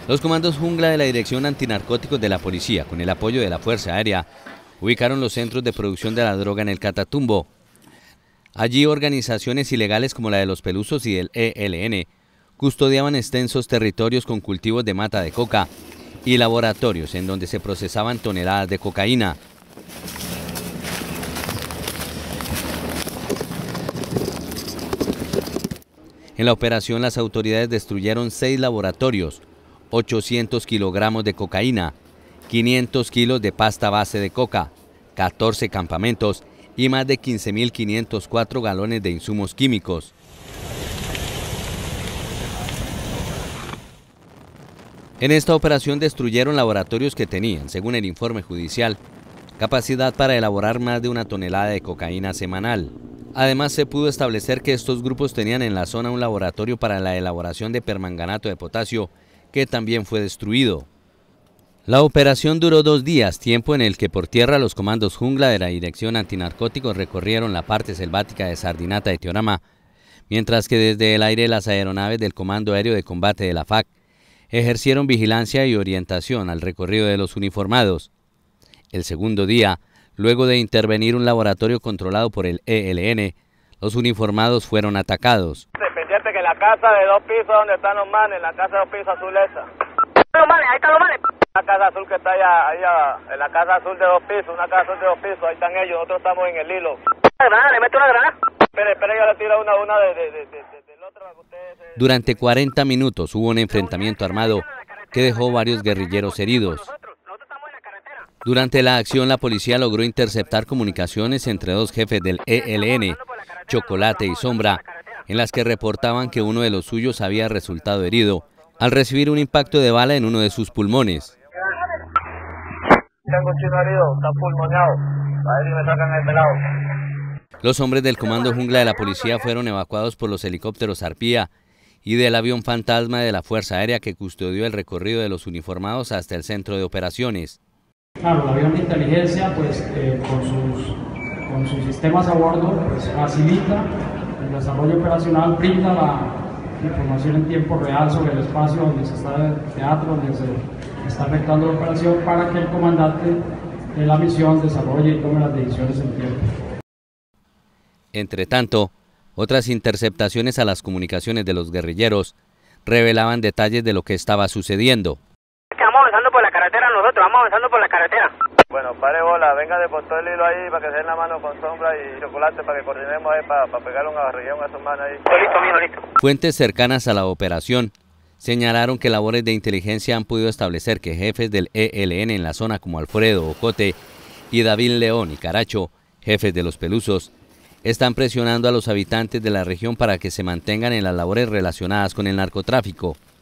Los comandos Jungla de la Dirección Antinarcóticos de la Policía, con el apoyo de la Fuerza Aérea, ubicaron los centros de producción de la droga en el Catatumbo. Allí organizaciones ilegales como la de los Pelusos y del ELN custodiaban extensos territorios con cultivos de mata de coca y laboratorios en donde se procesaban toneladas de cocaína. En la operación, las autoridades destruyeron 6 laboratorios, 800 kilogramos de cocaína, 500 kilos de pasta base de coca, 14 campamentos y más de 15.504 galones de insumos químicos. En esta operación destruyeron laboratorios que tenían, según el informe judicial, capacidad para elaborar más de 1 tonelada de cocaína semanal. Además, se pudo establecer que estos grupos tenían en la zona un laboratorio para la elaboración de permanganato de potasio, que también fue destruido. La operación duró 2 días, tiempo en el que por tierra los comandos Jungla de la Dirección Antinarcóticos recorrieron la parte selvática de Sardinata y Teorama, mientras que desde el aire las aeronaves del Comando Aéreo de Combate de la FAC ejercieron vigilancia y orientación al recorrido de los uniformados. El segundo día, luego de intervenir un laboratorio controlado por el ELN, los uniformados fueron atacados. Pendiente que en la casa de 2 pisos donde están los manes, la casa de 2 pisos azul esa. Los manes, ahí están los manes. La casa azul que está allá, en la casa azul de 2 pisos, una casa azul de 2 pisos, ahí están ellos, nosotros estamos en el hilo. Una granada, le meto una granada. Espere, yo le tiro una del otro para que ustedes... Durante 40 minutos hubo un enfrentamiento armado que dejó varios guerrilleros heridos. Durante la acción, la policía logró interceptar comunicaciones entre 2 jefes del ELN, Chocolate y Sombra, en las que reportaban que uno de los suyos había resultado herido al recibir un impacto de bala en uno de sus pulmones. Tengo un chino herido, está pulmoneado, a ver si me sacan el pelado. Los hombres del Comando Jungla de la Policía fueron evacuados por los helicópteros Arpía y del avión Fantasma de la Fuerza Aérea que custodió el recorrido de los uniformados hasta el centro de operaciones. Claro, el avión de inteligencia, pues, con sus sistemas a bordo, pues, facilita el desarrollo operacional, brinda la información en tiempo real sobre el espacio donde se está el teatro, donde se está efectuando la operación, para que el comandante de la misión desarrolle y tome las decisiones en tiempo. Entre tanto, otras interceptaciones a las comunicaciones de los guerrilleros revelaban detalles de lo que estaba sucediendo. Vamos avanzando por la carretera nosotros, vamos avanzando por la carretera. Bueno, pare bola, venga de por todo el hilo ahí para que se den la mano con Sombra y Chocolate para que coordinemos ahí para pegarle un agarrillón a esos manos ahí. Listo, mijo, listo. Fuentes cercanas a la operación señalaron que labores de inteligencia han podido establecer que jefes del ELN en la zona como Alfredo Ocote y David León y Caracho, jefes de los Pelusos, están presionando a los habitantes de la región para que se mantengan en las labores relacionadas con el narcotráfico.